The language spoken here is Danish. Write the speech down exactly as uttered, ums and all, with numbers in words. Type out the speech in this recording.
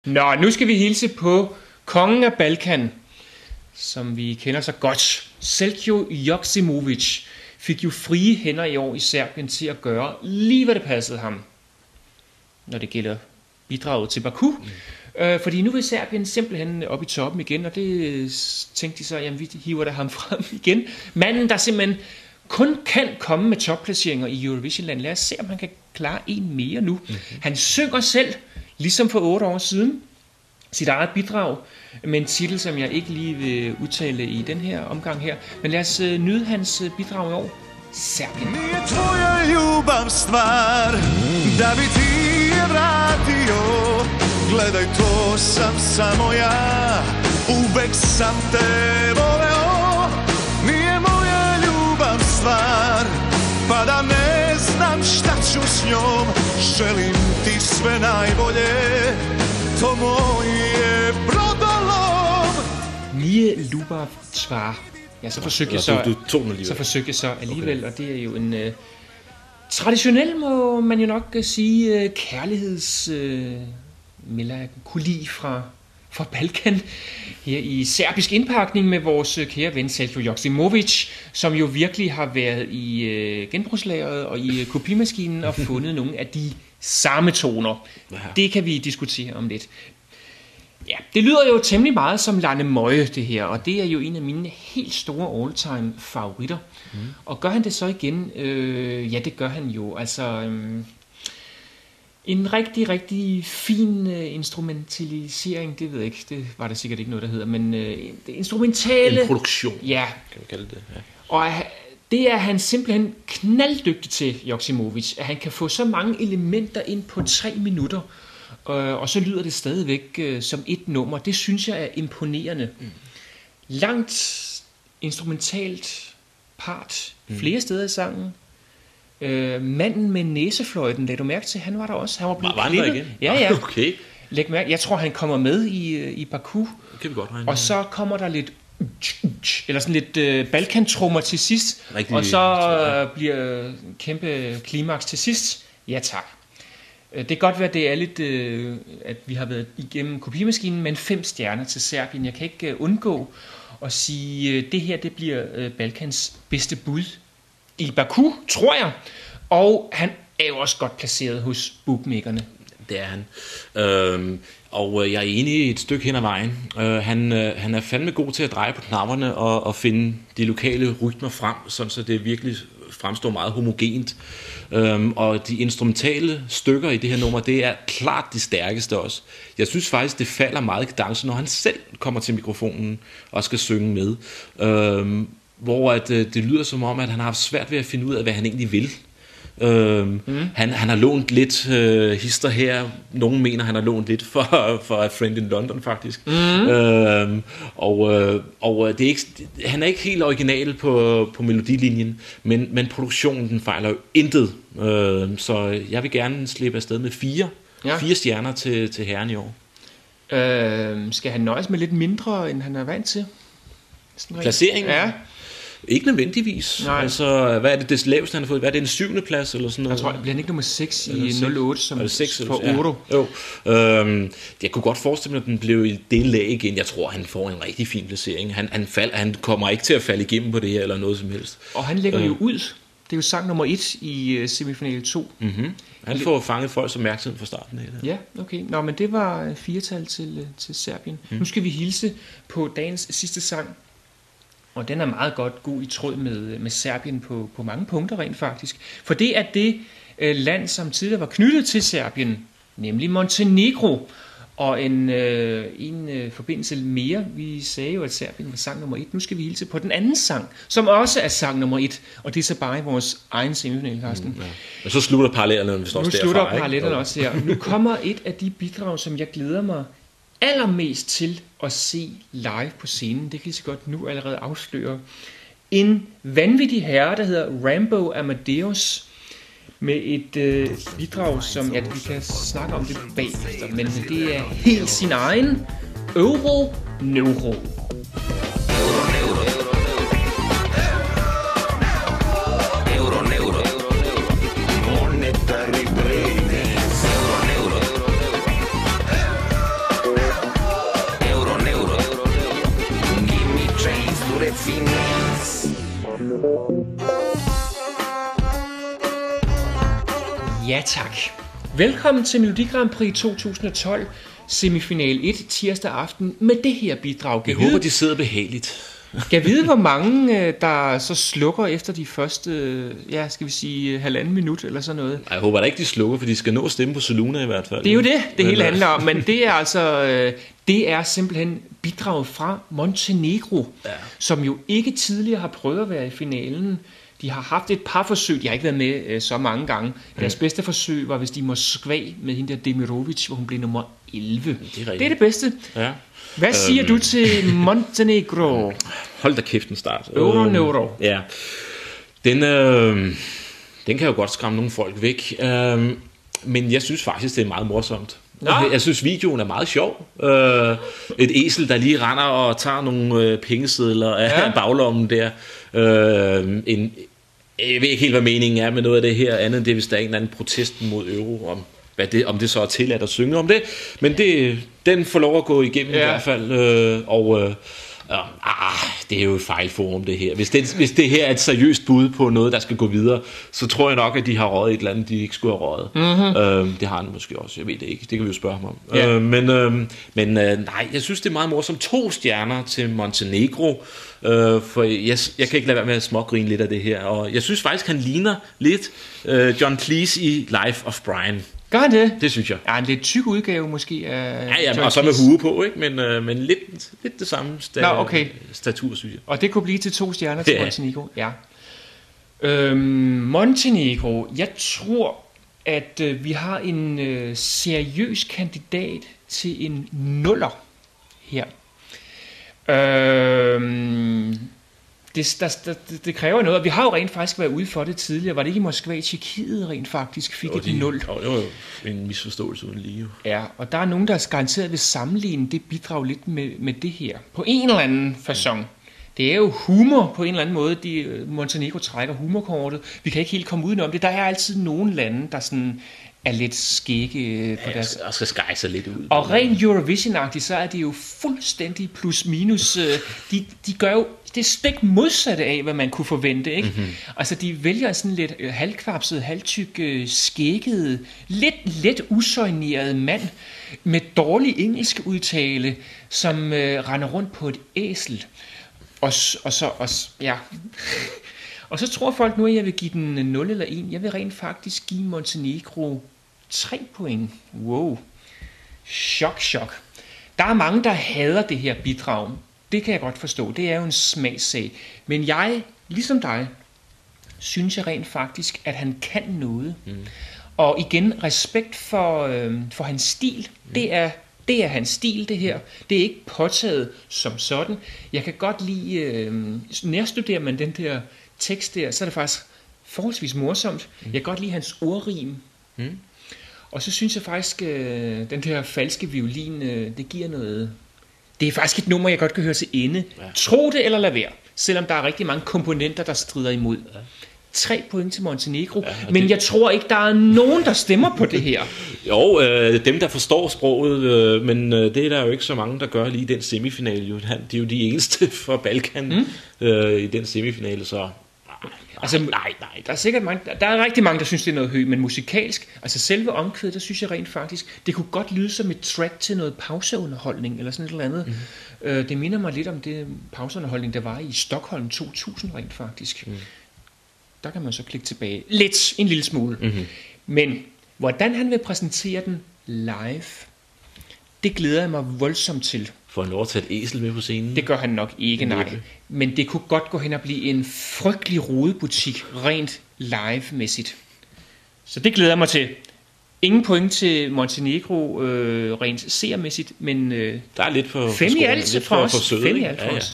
Nå, nu skal vi hilse på kongen af Balkan, som vi kender så godt. Seljo Joksimović fik jo frie hænder i år i Serbien til at gøre lige hvad det passede ham, når det gælder bidraget til Baku. Mm. Øh, fordi nu vil Serbien simpelthen op i toppen igen, og det tænkte de så, jamen vi hiver da ham frem igen. Manden, der simpelthen kun kan komme med topplaceringer i Eurovisionland. Lad os se, om han kan klare en mere nu. Mm-hmm. Han synger selv, ligesom for otte år siden, sit eget bidrag med en titel, som jeg ikke lige vil udtale i den her omgang her. Men lad os uh, nyde hans bidrag i år. Serbien. Nije tvoja ljubav stvar, da bi ti je vratio. Gledaj, to sam samo ja, uvek sam te voleo. Nije moja ljubav stvar, pa da ne znam šta ću s njom. Želim ti sve najbolje, to moje brodolom. Nije ljubav stvar. Ja, så forsøgte jeg så, så, forsøgte jeg så alligevel, okay. Og det er jo en uh, traditionel, må man jo nok sige, uh, kærligheds uh, melankoli fra, fra Balkan her i serbisk indpakning med vores uh, kære ven Seljo Joksimović, som jo virkelig har været i uh, genbrugslageret og i uh, kopimaskinen og fundet nogle af de samme toner. Det kan vi diskutere om lidt. Ja, det lyder jo temmelig meget som Lane Møje, det her, og det er jo en af mine helt store all-time favoritter. Mm. Og gør han det så igen? Øh, ja, det gør han jo. Altså, øhm, en rigtig, rigtig fin øh, instrumentalisering, det ved jeg ikke, det var der sikkert ikke noget, der hedder, men øh, det instrumentale... En produktion, ja. Kan vi kalde det. Ja. Og det er han simpelthen knalddygtig til, Joksimović, at han kan få så mange elementer ind på tre minutter, og så lyder det stadigvæk øh, som et nummer. Det synes jeg er imponerende. Mm. Langt instrumentalt part, mm. flere steder i sangen. Øh, manden med næsefløjten, lagde du mærke til, han var der også. Han var blevet var klippet. Igen? Ja, ja. Okay. Læg mærke. Jeg tror, han kommer med i, i Baku. Det kan vi godt regne. Og så kommer der lidt eller sådan lidt øh, balkantrummer til sidst. Rigtig, og så øh, bliver kæmpe klimaks til sidst. Ja, tak. Det kan godt være, at det er lidt, øh, at vi har været igennem kopimaskinen, men fem stjerner til Serbien. Jeg kan ikke øh, undgå at sige, at det her det bliver øh, Balkans bedste bud i Baku, tror jeg. Og han er jo også godt placeret hos bookmakerne. Det er han. Øhm, og jeg er enig et stykke hen ad vejen. Øh, han, øh, han er fandme god til at dreje på knapperne og, og finde de lokale rytmer frem, sådan så det virkelig fremstår meget homogent. Øhm, og de instrumentale stykker i det her nummer, det er klart de stærkeste også. Jeg synes faktisk, det falder meget i kadence, når han selv kommer til mikrofonen og skal synge med. Øhm, hvor at, øh, det lyder som om, at han har haft svært ved at finde ud af, hvad han egentlig vil. Øhm, mm. han, han har lånt lidt øh, hister her. Nogen mener, han har lånt lidt for, for A Friend in London faktisk. Mm. øhm, og øh, og det er ikke, han er ikke helt original på, på melodilinjen, men, men produktionen den fejler jo intet. øhm, Så jeg vil gerne slippe afsted med fire ja. Fire stjerner til, til herren i år. øh, Skal han nøjes med lidt mindre, end han er vant til? Placeringen? Ja. Ikke nødvendigvis. Nej. Altså, hvad er det det laveste, han har fået? Hvad er det, en syvende plads eller sådan noget? Jeg tror, det bliver ikke nummer seks i nul otte, som seks, for Oro. Ja. Jo. Øhm, jeg kunne godt forestille mig, at den blev i det lag igen. Jeg tror, han får en rigtig fin placering. Han, han, fald, han kommer ikke til at falde igennem på det her, eller noget som helst. Og han lægger øh. jo ud. Det er jo sang nummer et i uh, semifinale to. Mm-hmm. Han får fanget folks opmærksomhed fra starten af det. Ja, okay. Nå, men det var firetal til, uh, til Serbien. Mm. Nu skal vi hilse på dagens sidste sang. Og den er meget godt god i tråd med, med Serbien på, på mange punkter rent faktisk. For det er det øh, land, som tidligere var knyttet til Serbien, nemlig Montenegro. Og en, øh, en øh, forbindelse mere. Vi sagde jo, at Serbien var sang nummer et. Nu skal vi hilse på den anden sang, som også er sang nummer et. Og det er så bare i vores egen semifinale, Carsten. Mm, ja. Men så slutter parallellerne, hvis Nu slutter parallellerne også her. Nu kommer et af de bidrag, som jeg glæder mig allermest til at se live på scenen. Det kan I så godt nu allerede afsløre. En vanvittig herre, der hedder Rambo Amadeus, med et øh, bidrag, som ja, vi kan snakke om det bagefter, men det er helt sin egen Euro Neuro. Ja tak. Velkommen til Melodi Grand Prix to tusind og tolv, semifinal et, tirsdag aften, med det her bidrag. Jeg håber, de sidder behageligt. Kan vide, hvor mange, der så slukker efter de første, ja, skal vi sige, halvanden minut eller sådan noget? Jeg håber da ikke, de slukker, for de skal nå at stemme på Soluna i hvert fald. Det er jo det, det hele handler om, men det er altså, det er simpelthen bidraget fra Montenegro, ja. Som jo ikke tidligere har prøvet at være i finalen. De har haft et par forsøg, de har ikke været med øh, så mange gange. Deres mm. bedste forsøg var vist i Moskva med hende der Demirovic, hvor hun blev nummer elleve. Det er det, er det bedste. Ja. Hvad siger øhm. du til Montenegro? Hold da kæft en start. Euro øhm, euro. Ja. Den, øh, den kan jo godt skræmme nogle folk væk. Øh, men jeg synes faktisk, det er meget morsomt. Nå. Jeg synes, videoen er meget sjov. Øh, et esel, der lige render og tager nogle øh, pengesedler af ja. Baglommen der. Øh, en, jeg ved ikke helt, hvad meningen er med noget af det her andet, end det, hvis der er en eller anden protest mod euro, om, hvad det, om det så er tilladt at synge om det. Men det, den får lov at gå igennem ja. I hvert fald. Øh, og øh, ah, det er jo et fejlforum, det her. Hvis det, hvis det her er et seriøst bud på noget, der skal gå videre, så tror jeg nok, at de har røget et eller andet, de ikke skulle have røget. Mm-hmm. Øh, det har han måske også, jeg ved det ikke. Det kan vi jo spørge ham om. Ja. Øh, men øh, men øh, nej, jeg synes, det er meget morsomt. To stjerner til Montenegro. Øh, for jeg, jeg kan ikke lade være med at smågrine lidt af det her. Og jeg synes faktisk, han ligner lidt øh, John Cleese i Life of Brian. Gør han det? Det synes jeg. Ja, en lidt tyk udgave måske af ja, ja, og så med hue på, ikke? Men, øh, men lidt, lidt det samme sta- Nå, okay. statur, synes jeg. Og det kunne blive til to stjerner til ja. Montenegro. Ja. Øhm, Montenegro, jeg tror, at øh, vi har en øh, seriøs kandidat til en nuller her. Øhm, Det, der, der, det kræver noget, og vi har jo rent faktisk været ude for det tidligere. Var det ikke i Moskva i Tjekkiet rent faktisk fik et nul? Jo, jo, jo. En misforståelse uden lige. Ja, og der er nogen, der garanteret vil sammenligne det bidrag lidt med, med det her. På en eller anden facon. Det er jo humor på en eller anden måde. De, Montenegro trækker humorkortet. Vi kan ikke helt komme udenom det. Der er altid nogle lande, der sådan er lidt skægge på ja, deres... og skal skære sig lidt ud. Og rent Eurovision-agtigt, så er det jo fuldstændig plus minus. De, de gør jo det stik modsatte af, hvad man kunne forvente, ikke? Mm-hmm. Altså, de vælger sådan lidt halvkvapset, halvtyk, skægget, lidt, lidt usøjneret mand med dårlig engelsk udtale, som øh, render rundt på et æsel. Og, og så, og, ja... Og så tror folk nu, at jeg vil give den nul eller en. Jeg vil rent faktisk give Montenegro tre point. Wow. Chok, chok. Der er mange, der hader det her bidrag. Det kan jeg godt forstå. Det er jo en smagssag. Men jeg, ligesom dig, synes jeg rent faktisk, at han kan noget. Mm. Og igen, respekt for, øh, for hans stil. Mm. Det er... Det er hans stil, det her. Det er ikke påtaget som sådan. Jeg kan godt lide, øh, nærstuderer man den der tekst der, så er det faktisk forholdsvis morsomt. Mm. Jeg kan godt lide hans ordrim. Mm. Og så synes jeg faktisk, øh, den der falske violin, øh, det giver noget... Det er faktisk et nummer, jeg godt kan høre til ende. Ja. Tro det eller lad være. Selvom der er rigtig mange komponenter, der strider imod. Ja. Tre point til Montenegro, ja, men det... jeg tror ikke, der er nogen, der stemmer på det her. Jo, øh, dem, der forstår sproget, øh, men øh, det er der jo ikke så mange, der gør lige i den semifinale. Jo. Han, de er jo de eneste fra Balkan mm. øh, i den semifinale, så... Nej, altså, nej, nej. Der er sikkert mange, der er rigtig mange, der synes, det er noget højt, men musikalsk, altså selve omkvædet, der synes jeg rent faktisk, det kunne godt lyde som et track til noget pauseunderholdning, eller sådan et eller andet. Mm. Øh, det minder mig lidt om det pauseunderholdning, der var i Stockholm to tusind rent faktisk. Mm. Der kan man så klikke tilbage. Lidt, en lille smule. Mm-hmm. Men hvordan han vil præsentere den live, det glæder jeg mig voldsomt til. Får han lov at tage et æsel med på scenen? Det gør han nok ikke, nej. Men det kunne godt gå hen og blive en frygtelig rodebutik, rent live-mæssigt. Så det glæder jeg mig til. Ingen point til Montenegro øh, rent seermæssigt, men øh, der er lidt for, fem i alt for os. Fem i alt for os.